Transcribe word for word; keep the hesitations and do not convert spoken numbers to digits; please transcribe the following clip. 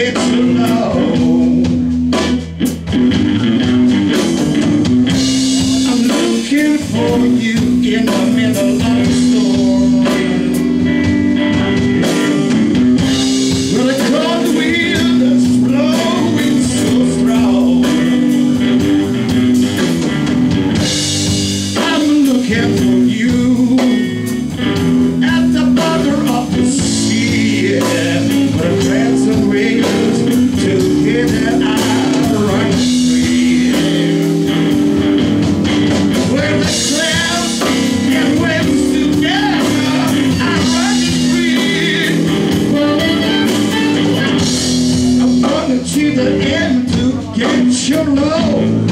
get too low. I'm looking for you in the middle of the storm. Well, the cold wind is blowing so strong. I'm looking for you at the bottom of the sea, where friends and waves together are right free. Where the clouds and waves together are running free. I'm gonna to the end to get your love.